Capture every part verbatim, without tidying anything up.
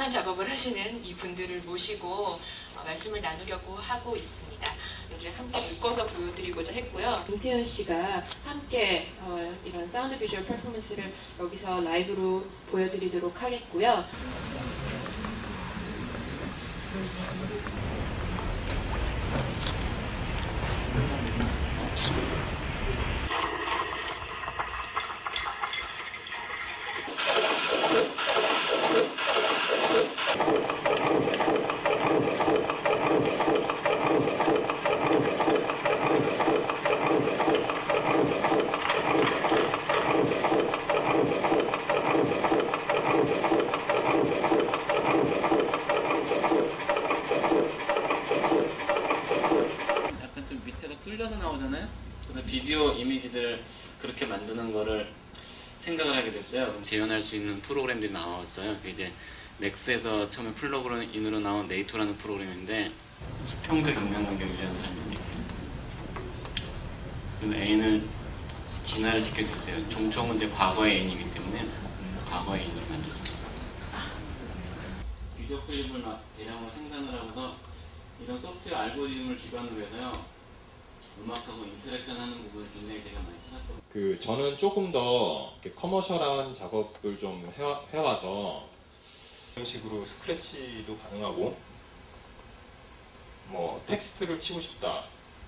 다양한 작업을 하시는 이 분들을 모시고 어, 말씀을 나누려고 하고 있습니다. 오늘 함께 묶어서 보여드리고자 했고요. 김태현 씨가 함께 어, 이런 사운드 비주얼 퍼포먼스를 여기서 라이브로 보여드리도록 하겠고요. 뚫려서 나오잖아요. 그래서 비디오 이미지들을 그렇게 만드는 거를 생각을 하게 됐어요. 재현할 수 있는 프로그램들이 나왔어요. 그게 이제 넥스에서 처음에 플러그인으로 나온 네이토라는 프로그램인데 수평적 인간관계를 유지하는 사람인데 그리고 애인을 진화를 시킬 수 있어요. 종총은 이제 과거의 애인이기 때문에 과거의 애인을 만들 수 있어요. 비디오 클립을 막 대량으로 생산을 하고서 이런 소프트웨어 알고리즘을 기반으로 해서요. 음악하고 인터랙션 하는 부분을 굉장히 제가 많이 찾았거든요. 그 저는 조금 더 커머셜한 작업을 좀 해와, 해와서 이런 식으로 스크래치도 가능하고 뭐 텍스트를 치고 싶다.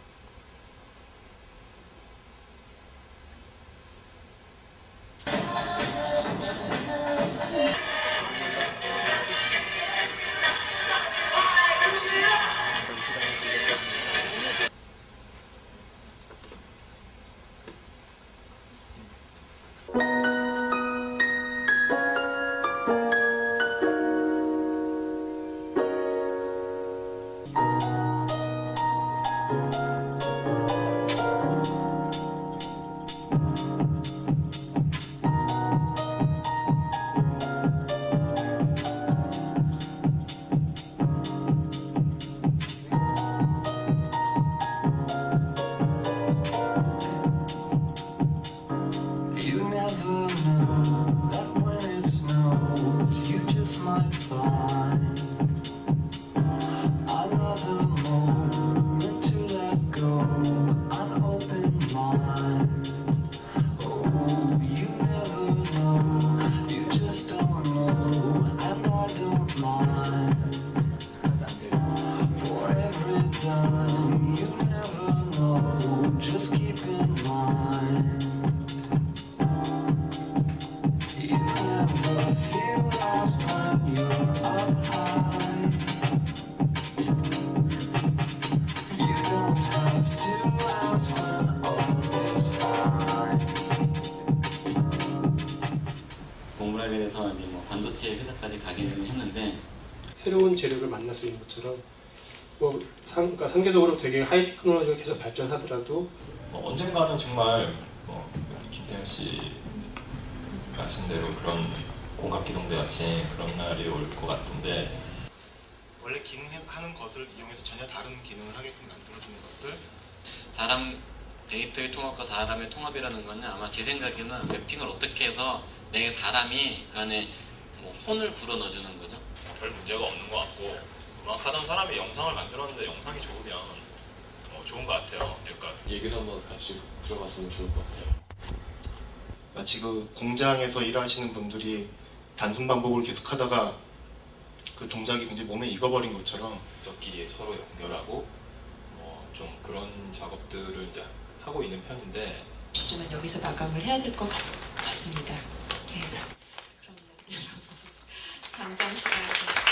동물학에서 이제 뭐 반도체 회사까지 가기는 했는데 새로운 재료를 만날 수 있는 것처럼 뭐 상, 그러니까 상대적으로 되게 하이 테크놀로지가 계속 발전하더라도 뭐 언젠가는 정말 뭐 김태현 씨 말씀 대로 그런 공각기동대 같이 그런 날이 올 것 같은데 원래 기능하는 것을 이용해서 전혀 다른 기능을 하게끔 만들어주는 것들 사람 데이터의 통합과 사람의 통합이라는 거는 아마 제 생각에는 맵핑을 어떻게 해서 내 사람이 그 안에 뭐 혼을 불어 넣어주는 거죠. 별 문제가 없는 것 같고 음악하던 사람이 영상을 만들었는데 영상이 좋으면 어, 좋은 것 같아요. 그러니까 얘기를 한번 같이 들어봤으면 좋을 것 같아요. 마치 그 공장에서 일하시는 분들이 단순 반복을 계속하다가 그 동작이 굉장히 몸에 익어버린 것처럼 끼리 서로 연결하고 뭐 좀 그런 작업들을 이제 하고 있는 편인데 어쩌면 여기서 마감을 해야 될 것 같습니다. 네. 그러면 여러분 잠정 시간